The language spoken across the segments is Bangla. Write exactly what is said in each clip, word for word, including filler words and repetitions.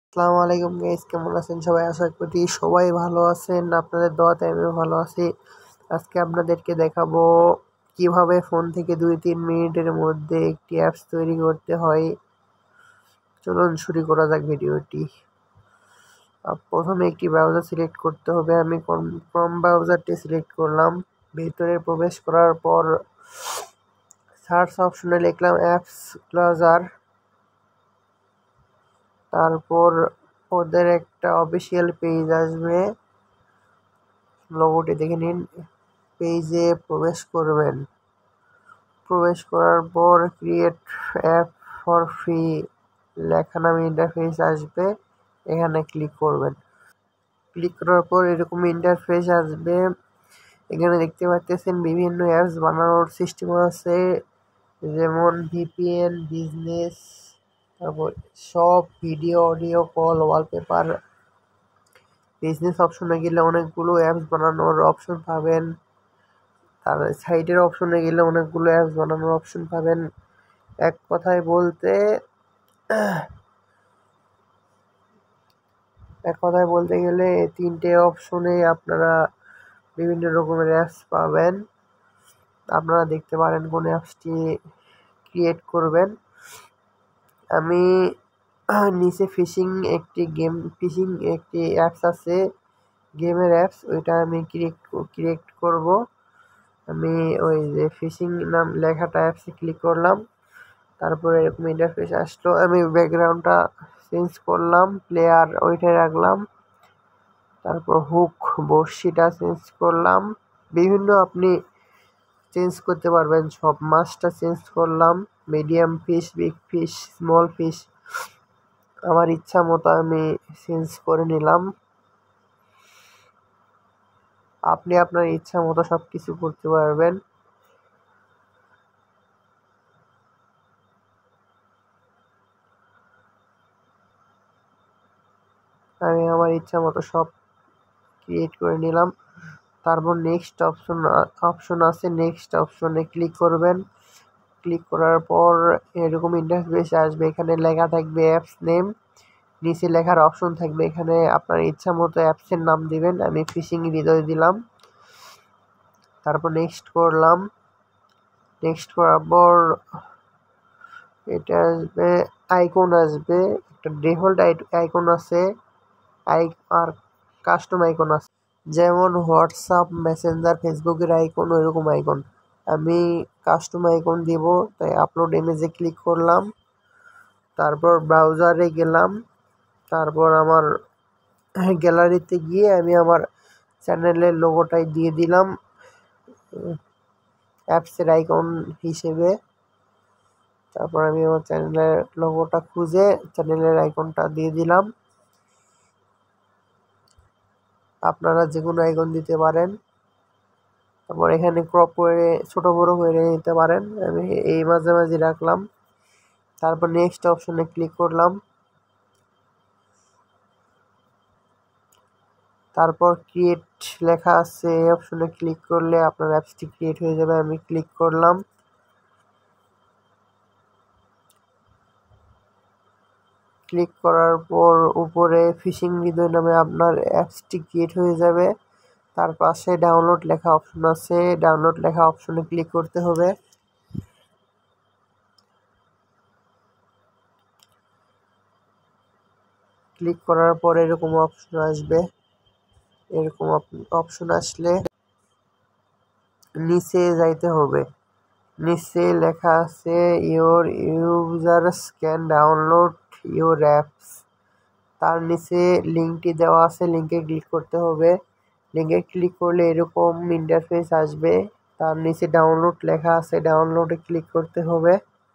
আসসালামু আলাইকুম গাইস, কেমন আছেন সবাই? আশা করি সবাই ভালো আছেন। আপনাদের দোয়াতে আমিও ভালো আছি। আজকে আপনাদেরকে দেখাবো কিভাবে ফোন থেকে দুই তিন মিনিটের মধ্যে একটি অ্যাপস তৈরি করতে হয়। চলুন শুরু করা যাক ভিডিওটি। প্রথমে একটি ব্রাউজার সিলেক্ট করতে হবে। আমি ক্রোম ব্রাউজারটি সিলেক্ট করলাম। ভিতরে প্রবেশ করার পর সার্চ অপশনে লিখলাম অ্যাপস ক্লোজার। তারপর ওদের একটা অফিসিয়াল পেজ আসবে, লোগোটি দেখে নিন। পেজে প্রবেশ করবেন। প্রবেশ করার পর ক্রিয়েট অ্যাপ ফর ফ্রি লেখা নামে ইন্টারফেস আসবে, এখানে ক্লিক করবেন। ক্লিক করার পর এরকম ইন্টারফেস আসবে। এখানে দেখতে পাচ্ছেন বিভিন্ন অ্যাপস বানানোর সিস্টেম আছে, যেমন ভিপিএন, বিজনেস, তারপর সব video, audio, call, wallpaper. Business অপশনে গেলে অনেকগুলো অ্যাপস বানানোর অপশন পাবেন। আর সাইডের অপশনে গেলে অনেকগুলো অ্যাপস বানানোর অপশন পাবেন। এক কথায় বলতে এক কথায় বলতে গেলে এই তিনটে অপশনে আপনারা বিভিন্ন রকমের অ্যাপস পাবেন। আপনারা দেখতে পারেন কোন অ্যাপসটি ক্রিয়েট করবেন। আমি নিচে ফিশিং একটি গেম ফিশিং একটি অ্যাপস আছে, গেমের অ্যাপস, ওইটা আমি ক্রিয়েট ক্রিয়েট করব। আমি ওই যে ফিশিং নাম লেখাটা অ্যাপসে ক্লিক করলাম। তারপরে এরকম ইন্টারফেস আসলো। আমি ব্যাকগ্রাউন্ডটা চেঞ্জ করলাম, প্লেয়ার ওইটাই রাখলাম। তারপর হুক বড়শিটা চেঞ্জ করলাম। বিভিন্ন আপনি চেঞ্জ করতে পারবেন সব। মাছটা চেঞ্জ করলাম, medium fish, big fish, small fish, আমার ইচ্ছা মতো আমি চেঞ্জ করে নিলাম। আপনি আপনার ইচ্ছা মতো সব কিছু করতে পারবেন। আমি আমার ইচ্ছা মতো সব ক্রিয়েট করে নিলাম। তারপর নেক্সট অপশন অপশন আছে, নেক্সট অপশনে ক্লিক করবেন। ক্লিক করার পর এরকম ইন্টারফেস আসবে। এখানে লেখা থাকবে অ্যাপস নেম, নিচে লেখার অপশন থাকবে। এখানে আপনার ইচ্ছা মতো অ্যাপসের নাম দিবেন। আমি ফিশিং হৃদয় দিলাম। তারপর নেক্সট করলাম। নেক্সট করার পর এটা আসবে, আইকন আসবে। একটা ডিফল্ট আইকন আছে, আই আর কাস্টম আইকন আছে, যেমন হোয়াটসঅ্যাপ, মেসেঞ্জার, ফেসবুকের আইকন, ওইরকম আইকন। আমি কাস্টম আইকন দিব, তাই আপলোড ইমেজে ক্লিক করলাম। তারপর ব্রাউজারে গেলাম। তারপর আমার গ্যালারিতে গিয়ে আমি আমার চ্যানেলের লোগোটাই দিয়ে দিলাম অ্যাপসের আইকন হিসেবে। তারপর আমি আমার চ্যানেলের লোগোটা খুঁজে চ্যানেলের আইকনটা দিয়ে দিলাম। আপনারা যে কোনো আইকন দিতে পারেন। তারপর এখানে ক্রপ করে ছোট বড় করে নিতে পারেন। আমি এই মাঝামাঝি রাখলাম। তারপর নেক্সট অপশনে ক্লিক করলাম। তারপর ক্রিয়েট লেখা আছে, এই অপশনে ক্লিক করলে আপনার অ্যাপসটি ক্রিয়েট হয়ে যাবে। আমি ক্লিক করলাম। ক্লিক করার পর উপরে ফিশিং হৃদয় নামে আপনার অ্যাপসটি ক্রিয়েট হয়ে যাবে। তার পাশে ডাউনলোড লেখা অপশন আছে, ডাউনলোড লেখা অপশনে ক্লিক করতে হবে। ক্লিক করার পর এরকম অপশন আসবে। এরকম অপশন আসলে নিচে যাইতে হবে। নিচে লেখা আছে your users can download your apps. তার নিচে লিঙ্কটি দেওয়া আছে, লিঙ্কে ক্লিক করতে হবে। লিঙ্কে ক্লিক করলে এরকম ইন্টারফেস আসবে। তার নিচে ডাউনলোড লেখা আছে, ডাউনলোডে ক্লিক করতে হবে।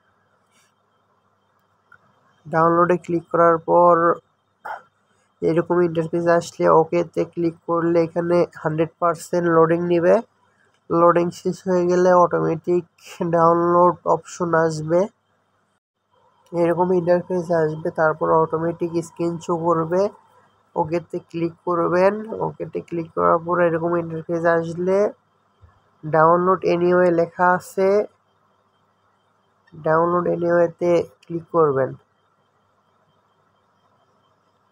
ডাউনলোডে ক্লিক করার পর এরকম ইন্টারফেস আসলে ওকেতে ক্লিক করলে এখানে হান্ড্রেড পারসেন্ট লোডিং নেবে। লোডিং শেষ হয়ে গেলে অটোমেটিক ডাউনলোড অপশন আসবে, এরকম ইন্টারফেস আসবে। তারপর অটোমেটিক স্ক্রিন শো করবে। ওকেতে ক্লিক করবেন। ওকেতে ক্লিক করার পর এরকম ইন্টারফেস আসলে ডাউনলোড এনিওয়ে লেখা আছে, ডাউনলোড এনিওয়েতে ক্লিক করবেন।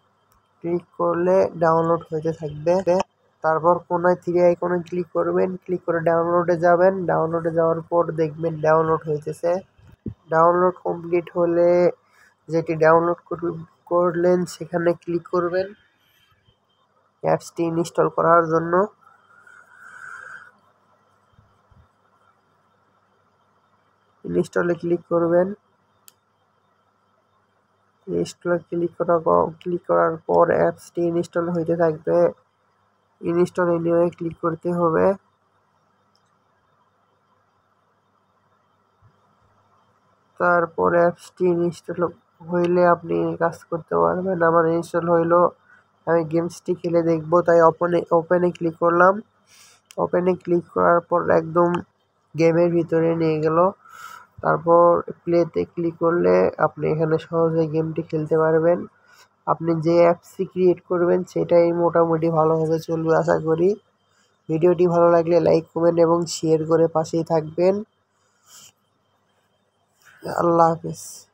ক্লিক করলে ডাউনলোড হতে থাকবে। তারপর কোনায় থ্রি আইকনে ক্লিক করবেন, ক্লিক করে ডাউনলোডে যাবেন। ডাউনলোডে যাওয়ার পর দেখবেন ডাউনলোড হইতেছে। ডাউনলোড কমপ্লিট হলে যেটি ডাউনলোড করলেন সেখানে ক্লিক করবেন অ্যাপসটি ইনস্টল করার জন্য। ইনস্টলে ক্লিক করবেন। ইনস্টলে ক্লিক করা ক্লিক করার পর অ্যাপসটি ইনস্টল হইতে থাকবে। ইনস্টল এনিওয়ে ক্লিক করতে হবে। তারপর অ্যাপসটি ইনস্টল হইলে আপনি কাজ করতে পারবেন। আমার ইনস্টল হইলো, আমি গেমসটি খেলে দেখব, তাই ওপেনে ওপেনে ক্লিক করলাম। ওপেনে ক্লিক করার পর একদম গেমের ভিতরে নিয়ে গেল। তারপর প্লেতে ক্লিক করলে আপনি এখানে সহজে গেমটি খেলতে পারবেন। আপনি যে অ্যাপসটি ক্রিয়েট করবেন সেটাই মোটামুটি ভালোভাবে চলবে আশা করি। ভিডিওটি ভালো লাগলে লাইক, কমেন্ট এবং শেয়ার করে পাশেই থাকবেন। আল্লাহ হাফেজ।